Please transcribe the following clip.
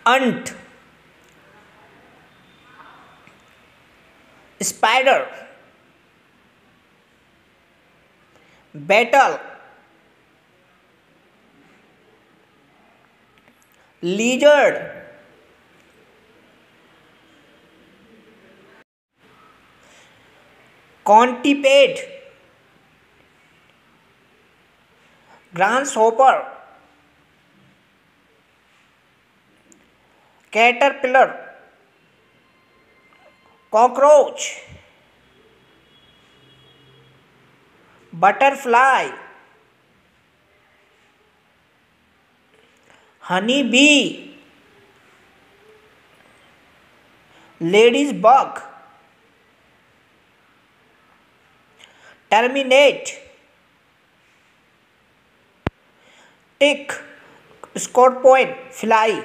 ant, spider, beetle, lizard, centipede, grasshopper, caterpillar, cockroach, butterfly, honey bee, lady's bug, terminate, tick, scorpion, fly.